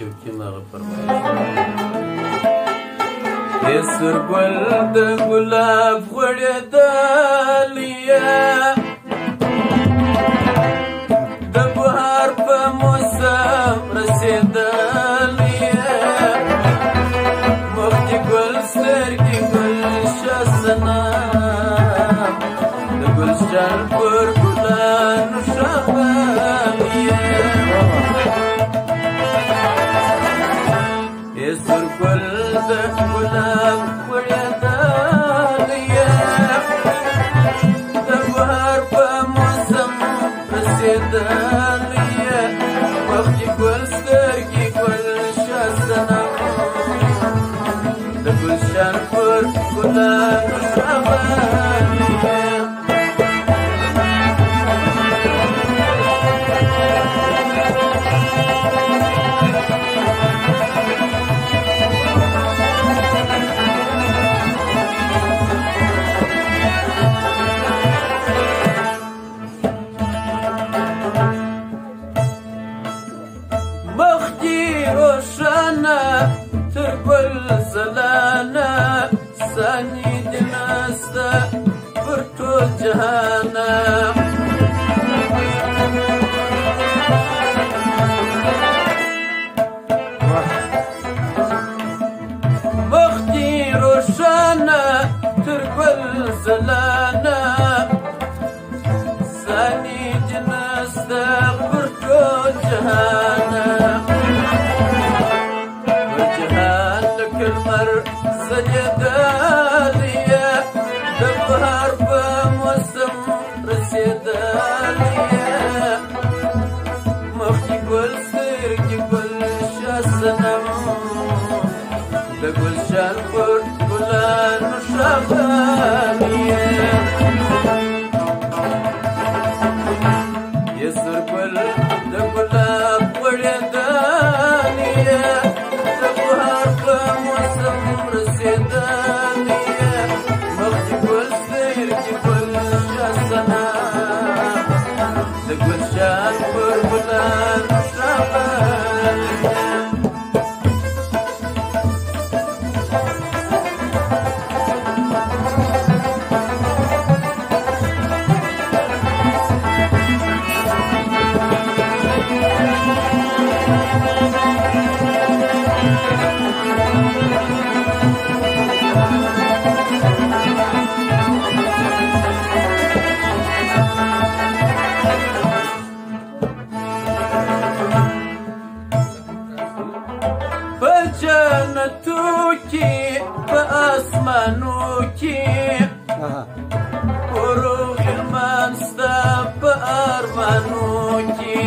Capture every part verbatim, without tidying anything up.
شوقي ما فرمایش يسر ګل د ګلاب غوړېدلې د بهار په موسم رسېدلې مخ دې ګل سترګې ګل شسنام د ګلشن پر ګلانو ښاغلې يسر ګل د ګلاب غوړېدلې د بهار په موسم رسېدلې مخ دې ګل سترګې ګل شسنم د ګلشن پر ګلانو ښاغلې تر ګل زلانه ثاني دې نسته پر ټول جهانه مخ دې روښانه تر ګل زلانه ثاني دې نسته پر ټول جهانه المر سجدالي د بهار په موسم رسېدلې مخ دې ګل سترګې ګل شسنم د ګلشن پر ګلانو ښاغلې يسر ګل د ګلاب غوړېدلې the good shot for Bulan جنتوكي بأسمانوكي وروح المنستا بأرمانوكي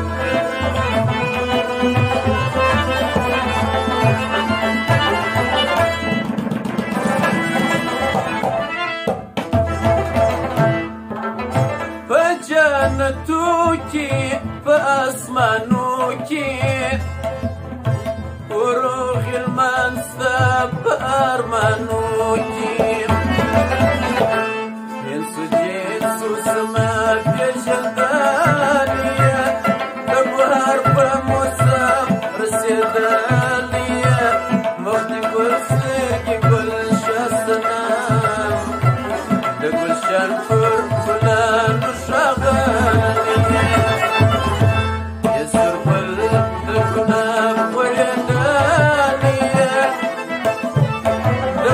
فجنتوكي بأسمانوكي وروح المنسب أرمانوكي ينسو جينسو سماك جلدالية دبهار بموسم رسيدالية مخدي كل سيكي كل شسنام دقل شنفر فلان وشغالية يسر بل دقنام ويدالية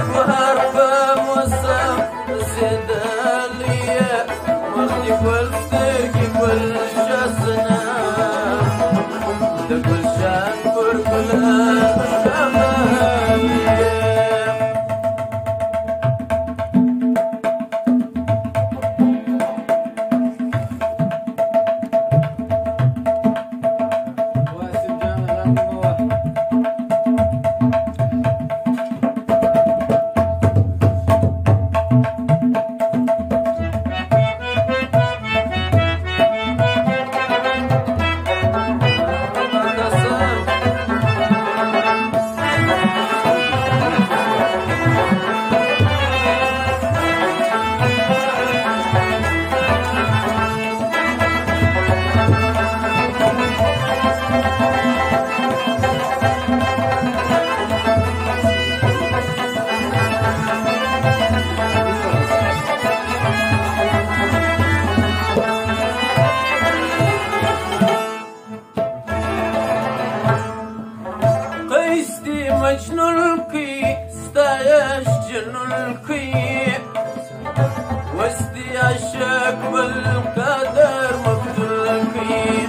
مجنون كي وسدي عشاق بالقدر مقتول كي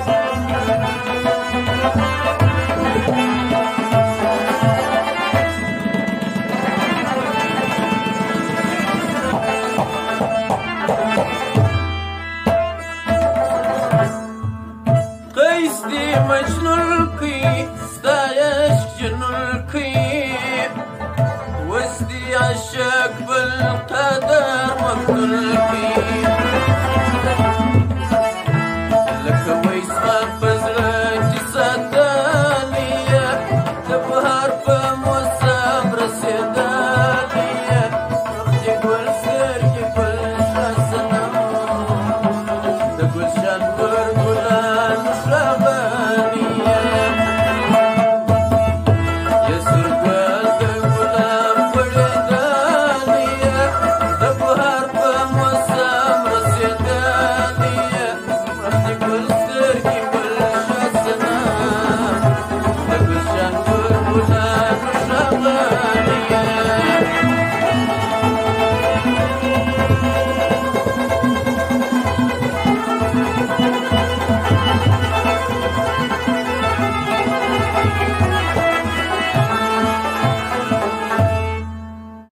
قيسدي مجنون كي ستايش جنون كي وسدي عشاق بالقدر مقتول كي